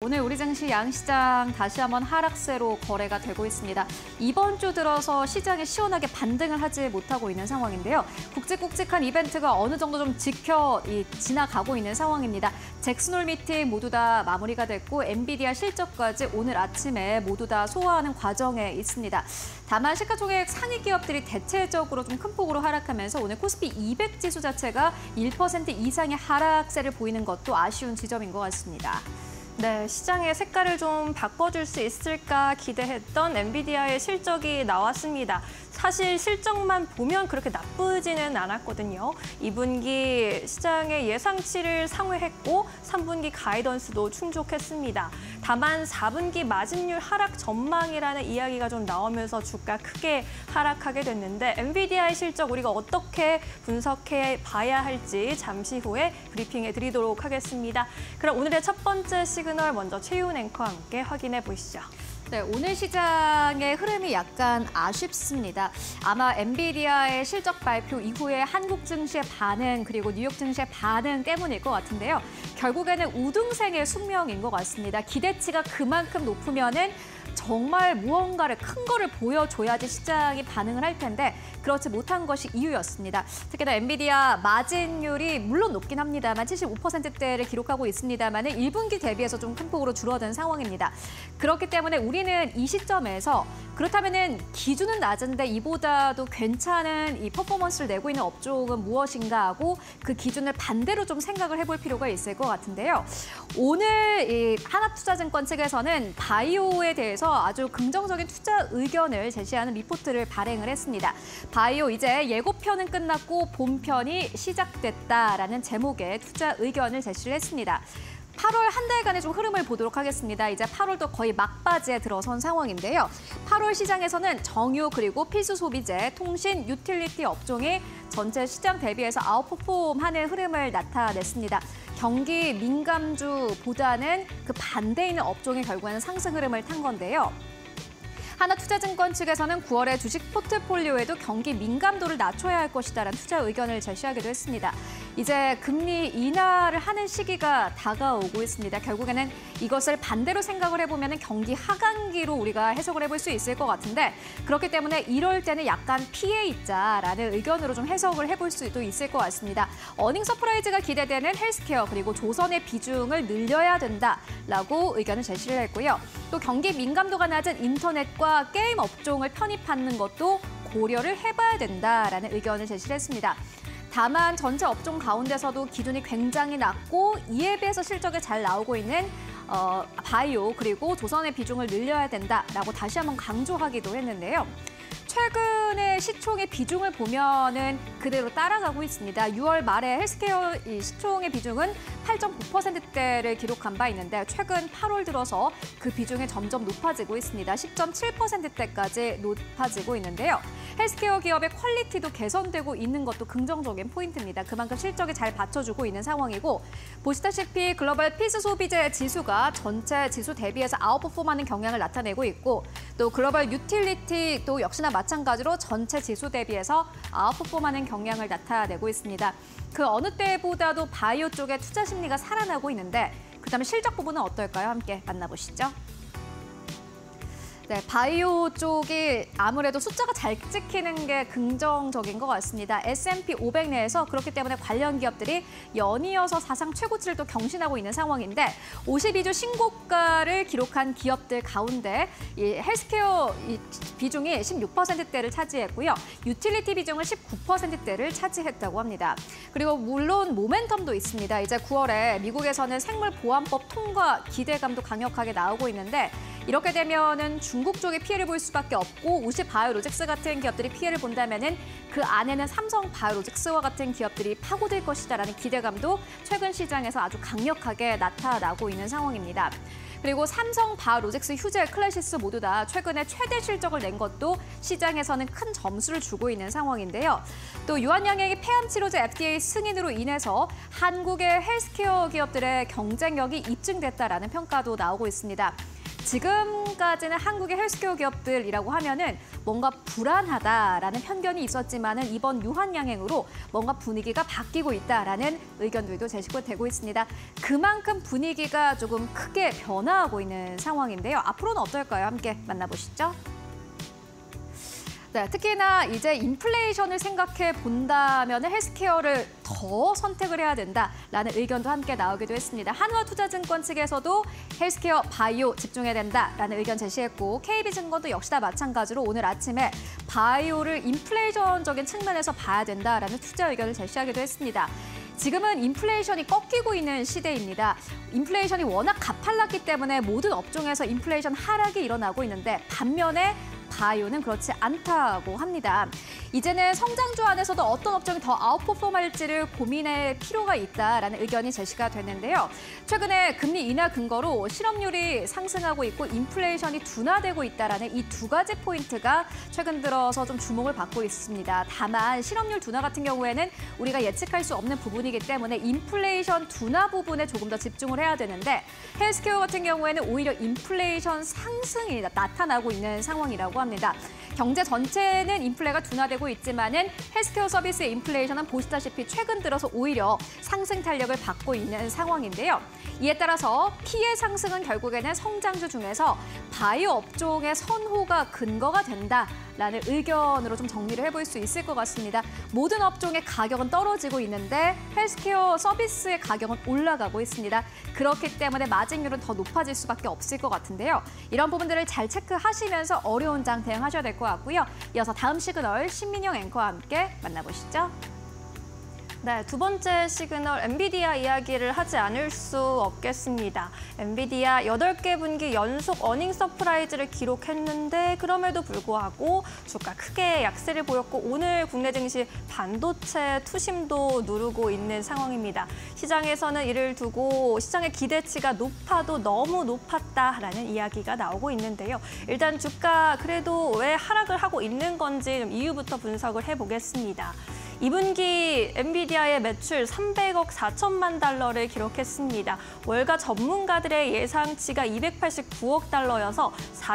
오늘 우리 증시 양시장 다시 한번 하락세로 거래가 되고 있습니다. 이번 주 들어서 시장이 시원하게 반등을 하지 못하고 있는 상황인데요. 굵직굵직한 이벤트가 어느 정도 좀 지나가고 있는 상황입니다. 잭슨홀 미팅 모두 다 마무리가 됐고 엔비디아 실적까지 오늘 아침에 모두 다 소화하는 과정에 있습니다. 다만 시가총액 상위 기업들이 대체적으로 좀 큰 폭으로 하락하면서 오늘 코스피 200 지수 자체가 1% 이상의 하락세를 보이는 것도 아쉬운 지점인 것 같습니다. 네, 시장의 색깔을 좀 바꿔줄 수 있을까 기대했던 엔비디아의 실적이 나왔습니다. 사실 실적만 보면 그렇게 나쁘지는 않았거든요. 2분기 시장의 예상치를 상회했고 3분기 가이던스도 충족했습니다. 다만 4분기 마진율 하락 전망이라는 이야기가 좀 나오면서 주가 크게 하락하게 됐는데 엔비디아의 실적 우리가 어떻게 분석해 봐야 할지 잠시 후에 브리핑해 드리도록 하겠습니다. 그럼 오늘의 첫 번째 시그널 먼저 최윤 앵커와 함께 확인해 보시죠. 네, 오늘 시장의 흐름이 약간 아쉽습니다. 아마 엔비디아의 실적 발표 이후에 한국 증시의 반응 그리고 뉴욕 증시의 반응 때문일 것 같은데요. 결국에는 우등생의 숙명인 것 같습니다. 기대치가 그만큼 높으면은 정말 무언가를 큰 거를 보여줘야지 시장이 반응을 할 텐데 그렇지 못한 것이 이유였습니다. 특히나 엔비디아 마진율이 물론 높긴 합니다만 75%대를 기록하고 있습니다만 1분기 대비해서 좀 큰 폭으로 줄어든 상황입니다. 그렇기 때문에 우리는 이 시점에서 그렇다면 기준은 낮은데 이보다도 괜찮은 이 퍼포먼스를 내고 있는 업종은 무엇인가 하고 그 기준을 반대로 좀 생각을 해볼 필요가 있을 것 같은데요. 오늘 이 하나투자증권 측에서는 바이오에 대해서 아주 긍정적인 투자 의견을 제시하는 리포트를 발행을 했습니다. 바이오 이제 예고편은 끝났고 본편이 시작됐다라는 제목의 투자 의견을 제시를 했습니다. 8월 한 달간의 좀 흐름을 보도록 하겠습니다. 이제 8월도 거의 막바지에 들어선 상황인데요. 8월 시장에서는 정유 그리고 필수 소비재, 통신, 유틸리티 업종이 전체 시장 대비해서 아웃퍼폼하는 흐름을 나타냈습니다. 경기 민감주보다는 그 반대에 있는 업종이 결국에는 상승 흐름을 탄 건데요. 하나투자증권 측에서는 9월에 주식 포트폴리오에도 경기 민감도를 낮춰야 할 것이다라는 투자 의견을 제시하기도 했습니다. 이제 금리 인하를 하는 시기가 다가오고 있습니다. 결국에는 이것을 반대로 생각을 해보면 경기 하강기로 우리가 해석을 해볼 수 있을 것 같은데 그렇기 때문에 이럴 때는 약간 피해 있자라는 의견으로 좀 해석을 해볼 수도 있을 것 같습니다. 어닝 서프라이즈가 기대되는 헬스케어 그리고 조선의 비중을 늘려야 된다라고 의견을 제시를 했고요. 또 경기 민감도가 낮은 인터넷과 게임 업종을 편입하는 것도 고려를 해봐야 된다라는 의견을 제시를 했습니다. 다만 전체 업종 가운데서도 기준이 굉장히 낮고 이에 비해서 실적이 잘 나오고 있는 바이오 그리고 조선의 비중을 늘려야 된다라고 다시 한번 강조하기도 했는데요. 최근에 시총의 비중을 보면은 그대로 따라가고 있습니다. 6월 말에 헬스케어 시총의 비중은 8.9%대를 기록한 바 있는데 최근 8월 들어서 그 비중이 점점 높아지고 있습니다. 10.7%대까지 높아지고 있는데요. 헬스케어 기업의 퀄리티도 개선되고 있는 것도 긍정적인 포인트입니다. 그만큼 실적이 잘 받쳐주고 있는 상황이고 보시다시피 글로벌 필수 소비재 지수가 전체 지수 대비해서 아웃퍼폼하는 경향을 나타내고 있고 또 글로벌 유틸리티 또 역시나 마찬가지로 전체 지수 대비해서 아웃퍼폼하는 경향을 나타내고 있습니다. 그 어느 때보다도 바이오 쪽에 투자 심리가 살아나고 있는데 그다음에 실적 부분은 어떨까요? 함께 만나보시죠. 네, 바이오 쪽이 아무래도 숫자가 잘 찍히는 게 긍정적인 것 같습니다. S&P 500 내에서 그렇기 때문에 관련 기업들이 연이어서 사상 최고치를 또 경신하고 있는 상황인데 52주 신고가를 기록한 기업들 가운데 이 헬스케어 비중이 16%대를 차지했고요. 유틸리티 비중은 19%대를 차지했다고 합니다. 그리고 물론 모멘텀도 있습니다. 이제 9월에 미국에서는 생물보안법 통과 기대감도 강력하게 나오고 있는데 이렇게 되면은 중국 쪽에 피해를 볼 수밖에 없고 우시바이오로직스 같은 기업들이 피해를 본다면은 그 안에는 삼성바이오로직스와 같은 기업들이 파고들 것이다라는 기대감도 최근 시장에서 아주 강력하게 나타나고 있는 상황입니다. 그리고 삼성바이오로직스, 휴젤, 클래시스 모두 다 최근에 최대 실적을 낸 것도 시장에서는 큰 점수를 주고 있는 상황인데요. 또 유한양행의 폐암치료제 FDA 승인으로 인해서 한국의 헬스케어 기업들의 경쟁력이 입증됐다라는 평가도 나오고 있습니다. 지금까지는 한국의 헬스케어 기업들이라고 하면은 뭔가 불안하다라는 편견이 있었지만은 이번 유한 양행으로 뭔가 분위기가 바뀌고 있다라는 의견들도 제시가 되고 있습니다. 그만큼 분위기가 조금 크게 변화하고 있는 상황인데요. 앞으로는 어떨까요? 함께 만나보시죠. 네, 특히나 이제 인플레이션을 생각해 본다면 헬스케어를 더 선택을 해야 된다라는 의견도 함께 나오기도 했습니다. 한화투자증권 측에서도 헬스케어, 바이오 집중해야 된다라는 의견 제시했고 KB증권도 역시나 마찬가지로 오늘 아침에 바이오를 인플레이션적인 측면에서 봐야 된다라는 투자 의견을 제시하기도 했습니다. 지금은 인플레이션이 꺾이고 있는 시대입니다. 인플레이션이 워낙 가팔랐기 때문에 모든 업종에서 인플레이션 하락이 일어나고 있는데 반면에 바이오는 그렇지 않다고 합니다. 이제는 성장주 안에서도 어떤 업종이 더 아웃퍼폼할지를 고민할 필요가 있다라는 의견이 제시가 됐는데요. 최근에 금리 인하 근거로 실업률이 상승하고 있고 인플레이션이 둔화되고 있다라는 이 두 가지 포인트가 최근 들어서 좀 주목을 받고 있습니다. 다만 실업률 둔화 같은 경우에는 우리가 예측할 수 없는 부분이기 때문에 인플레이션 둔화 부분에 조금 더 집중을 해야 되는데 헬스케어 같은 경우에는 오히려 인플레이션 상승이 나타나고 있는 상황이라고 합니다. 경제 전체는 인플레가 둔화되고 있지만은 헬스케어 서비스의 인플레이션은 보시다시피 최근 들어서 오히려 상승 탄력을 받고 있는 상황인데요. 이에 따라서 P의 상승은 결국에는 성장주 중에서 바이오 업종의 선호가 근거가 된다라는 의견으로 좀 정리를 해볼 수 있을 것 같습니다. 모든 업종의 가격은 떨어지고 있는데 헬스케어 서비스의 가격은 올라가고 있습니다. 그렇기 때문에 마진율은 더 높아질 수밖에 없을 것 같은데요. 이런 부분들을 잘 체크하시면서 어려운 장 대응하셔야 될 것 같고요. 이어서 다음 시그널 신민영 앵커와 함께 만나보시죠. 네, 두 번째 시그널 엔비디아 이야기를 하지 않을 수 없겠습니다. 엔비디아 8개 분기 연속 어닝 서프라이즈를 기록했는데 그럼에도 불구하고 주가 크게 약세를 보였고 오늘 국내 증시 반도체 투심도 누르고 있는 상황입니다. 시장에서는 이를 두고 시장의 기대치가 높아도 너무 높았다라는 이야기가 나오고 있는데요. 일단 주가 그래도 왜 하락을 하고 있는 건지 좀 이유부터 분석을 해보겠습니다. 2분기 엔비디아의 매출 300억 4천만 달러를 기록했습니다. 월가 전문가들의 예상치가 289억 달러여서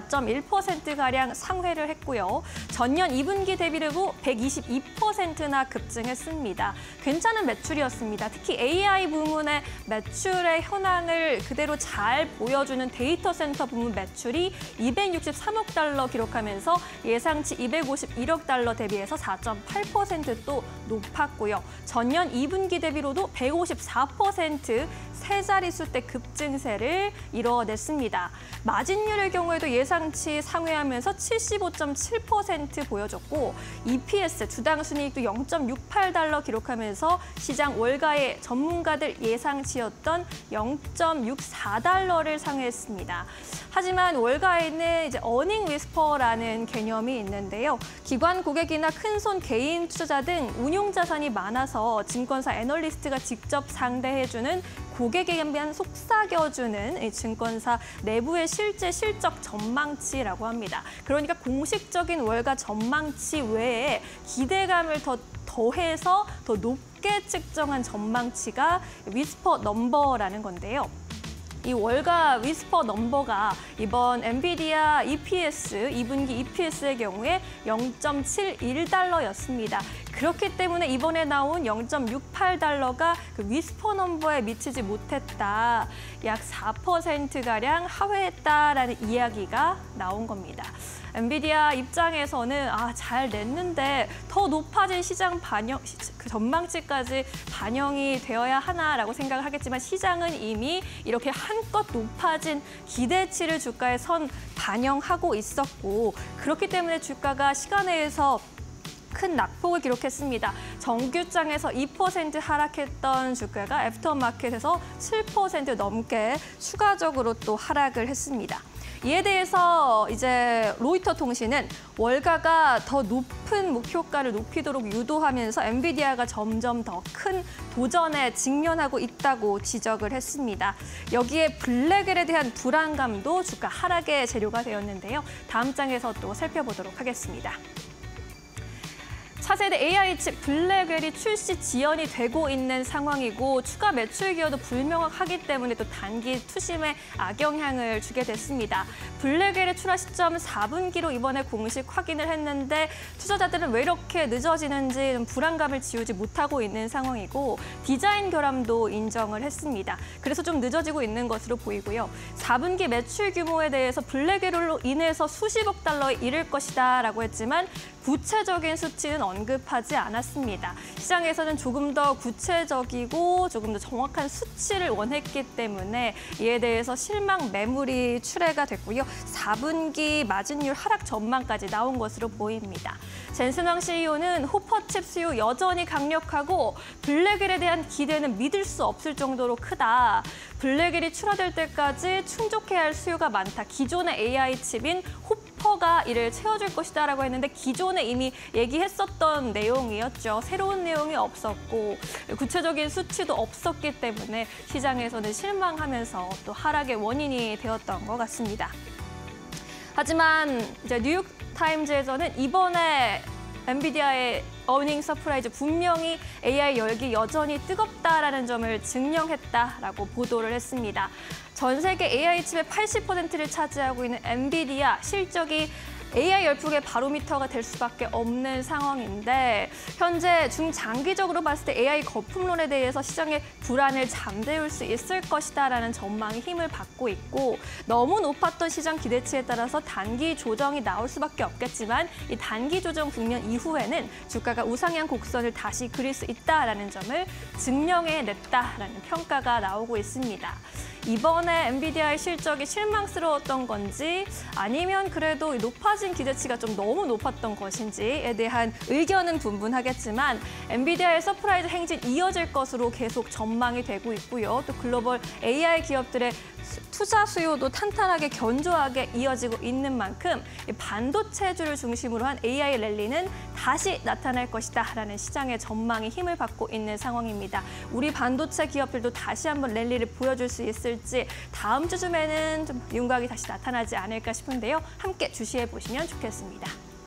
4.1%가량 상회를 했고요. 전년 2분기 대비로 122%나 급증했습니다. 괜찮은 매출이었습니다. 특히 AI 부문의 매출의 현황을 그대로 잘 보여주는 데이터 센터 부문 매출이 263억 달러 기록하면서 예상치 251억 달러 대비해서 4.8% 높았고요. 전년 2분기 대비로도 154% 세 자릿수 대 급증세를 이뤄냈습니다. 마진율의 경우에도 예상치 상회하면서 75.7% 보여줬고 EPS 주당 순이익도 0.68달러 기록하면서 시장 월가의 전문가들 예상치였던 0.64달러를 상회했습니다. 하지만 월가에는 이제 어닝 위스퍼라는 개념이 있는데요. 기관 고객이나 큰손 개인 투자자 등 운용 자산이 많아서 증권사 애널리스트가 직접 상대해주는 고객에 대한 속삭여주는 이 증권사 내부의 실제 실적 전망치라고 합니다. 그러니까 공식적인 월가 전망치 외에 기대감을 더해서 더 높게 측정한 전망치가 위스퍼 넘버라는 건데요. 이 월가 위스퍼 넘버가 이번 엔비디아 EPS, 2분기 EPS의 경우에 0.71달러였습니다. 그렇기 때문에 이번에 나온 0.68달러가 그 위스퍼 넘버에 미치지 못했다. 약 4%가량 하회했다라는 이야기가 나온 겁니다. 엔비디아 입장에서는 잘 냈는데 더 높아진 시장 그 전망치까지 반영이 되어야 하나라고 생각을 하겠지만 시장은 이미 이렇게 한껏 높아진 기대치를 주가에 반영하고 있었고 그렇기 때문에 주가가 시간 내에서 큰 낙폭을 기록했습니다. 정규장에서 2% 하락했던 주가가 애프터마켓에서 7% 넘게 추가적으로 또 하락을 했습니다. 이에 대해서 이제 로이터 통신은 월가가 더 높은 목표가를 높이도록 유도하면서 엔비디아가 점점 더 큰 도전에 직면하고 있다고 지적을 했습니다. 여기에 블랙웰에 대한 불안감도 주가 하락의 재료가 되었는데요. 다음 장에서 또 살펴보도록 하겠습니다. 차세대 AI 칩 블랙웰이 출시 지연이 되고 있는 상황이고 추가 매출 기여도 불명확하기 때문에 또 단기 투심에 악영향을 주게 됐습니다. 블랙웰의 출하 시점 4분기로 이번에 공식 확인을 했는데 투자자들은 왜 이렇게 늦어지는지 좀 불안감을 지우지 못하고 있는 상황이고 디자인 결함도 인정을 했습니다. 그래서 좀 늦어지고 있는 것으로 보이고요. 4분기 매출 규모에 대해서 블랙웰로 인해서 수십억 달러에 이를 것이다라고 했지만 구체적인 수치는 언급하지 않았습니다. 시장에서는 조금 더 구체적이고 조금 더 정확한 수치를 원했기 때문에 이에 대해서 실망 매물이 출회가 됐고요. 4분기 마진율 하락 전망까지 나온 것으로 보입니다. 젠슨왕 CEO는 호퍼칩 수요 여전히 강력하고 블랙웰에 대한 기대는 믿을 수 없을 정도로 크다. 블랙웰이 출하될 때까지 충족해야 할 수요가 많다. 기존의 AI 칩인 호퍼가 이를 채워줄 것이다라고 했는데 기존에 이미 얘기했었던 내용이었죠. 새로운 내용이 없었고 구체적인 수치도 없었기 때문에 시장에서는 실망하면서 또 하락의 원인이 되었던 것 같습니다. 하지만 이제 뉴욕타임즈에서는 이번에 엔비디아의 어닝 서프라이즈 분명히 AI 열기 여전히 뜨겁다라는 점을 증명했다라고 보도를 했습니다. 전 세계 AI 칩의 80%를 차지하고 있는 엔비디아 실적이 AI 열풍의 바로미터가 될 수밖에 없는 상황인데 현재 중장기적으로 봤을 때 AI 거품론에 대해서 시장의 불안을 잠재울 수 있을 것이다라는 전망이 힘을 받고 있고 너무 높았던 시장 기대치에 따라서 단기 조정이 나올 수밖에 없겠지만 이 단기 조정 국면 이후에는 주가가 우상향 곡선을 다시 그릴 수 있다라는 점을 증명해냈다라는 평가가 나오고 있습니다. 이번에 엔비디아의 실적이 실망스러웠던 건지 아니면 그래도 높아진 기대치가 좀 너무 높았던 것인지에 대한 의견은 분분하겠지만 엔비디아의 서프라이즈 행진 이어질 것으로 계속 전망이 되고 있고요. 또 글로벌 AI 기업들의 투자 수요도 탄탄하게 견조하게 이어지고 있는 만큼 반도체주를 중심으로 한 AI 랠리는 다시 나타날 것이다라는 시장의 전망이 힘을 받고 있는 상황입니다. 우리 반도체 기업들도 다시 한번 랠리를 보여줄 수 있을지 다음 주쯤에는 좀 윤곽이 다시 나타나지 않을까 싶은데요. 함께 주시해 보시면 좋겠습니다.